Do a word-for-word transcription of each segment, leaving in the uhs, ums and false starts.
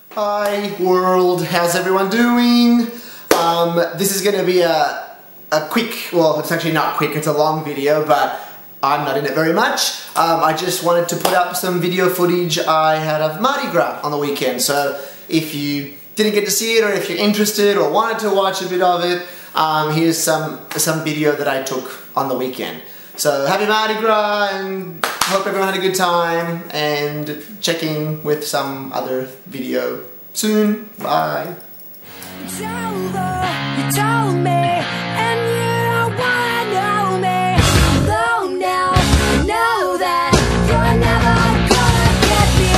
Hi world, how's everyone doing? Um, this is going to be a, a quick, well it's actually not quick, it's a long video, but I'm not in it very much. Um, I just wanted to put up some video footage I had of Mardi Gras on the weekend, so if you didn't get to see it or if you're interested or wanted to watch a bit of it, um, here's some, some video that I took on the weekend. So happy Mardi Gras and hope everyone had a good time, and check in with some other video soon. Bye. It's over, you told me, and you don't wanna know me. Although now I know that you're never gonna get me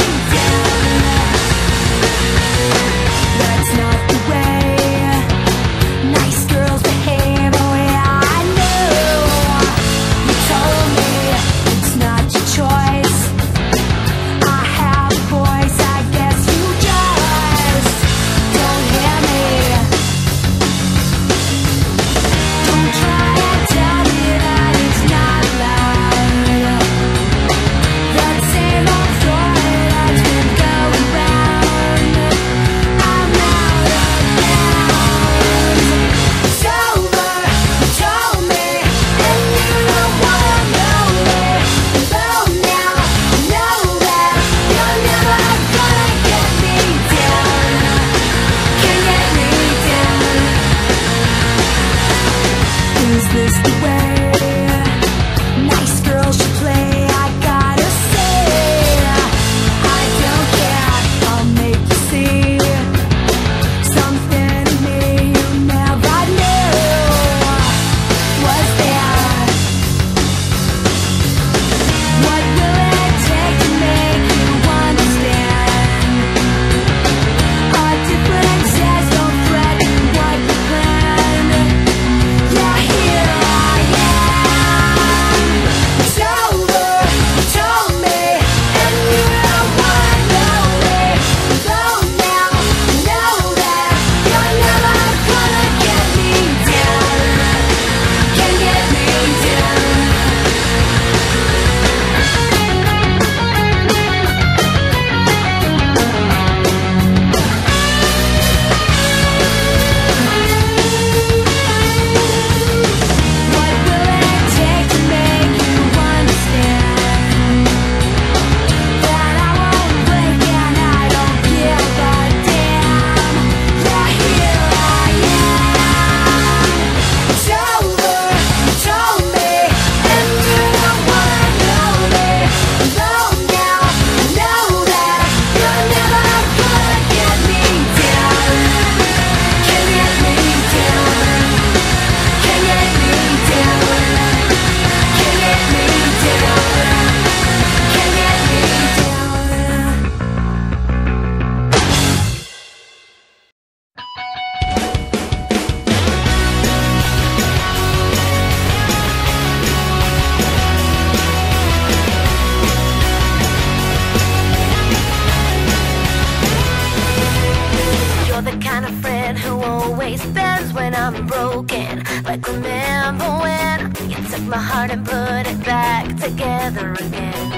down. That's not the way nice girls behave. Oh yeah, I know. You told me it's not your choice. I have a voice, I guess you just don't hear me. Don't try to tell me that it's not allowed. That same old story that's been going round. I'm out of bounds. It's over, you told me, and you don't wanna know me. Though now I know that you're never gonna get me down. Can't get me down. Is this the way nice girls should play? I gotta say, I don't care. I'll make you see something in me you never knew was there. What will it take to make you understand? Our differences don't threaten what we planned. Yeah, here I am. It's over, you told me, and you don't wanna know me. Though now I know that you're never gonna get me down. Can't get me down. What will it take to make you understand that I won't break and I don't give a damn? Yeah, here I am. It's over, you told me, and you don't wanna know me. Though now I know that you're never gonna get me down. Can't get me down. Can't get me down. Can't get me down. Can't get me down. You're the kind of friend who always bends when I'm broken. Like remember when you took my heart and put it back together again.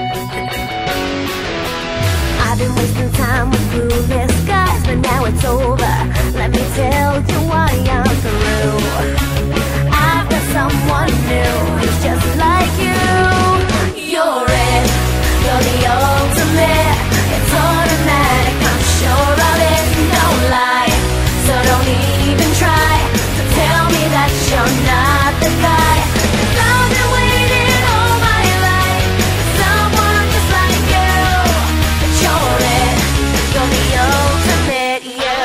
I've been wasting time with foolish guys, but now it's over. Let me tell you why I'm through. I've got someone new who's just like you. You're it, you're the ultimate. It's automatic, I'm sure of it. Don't lie, so don't even try to tell me that you're not the guy. 'Cause I've been waiting all my life for someone just like you. But you're it, you're the ultimate you.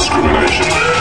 discrimination.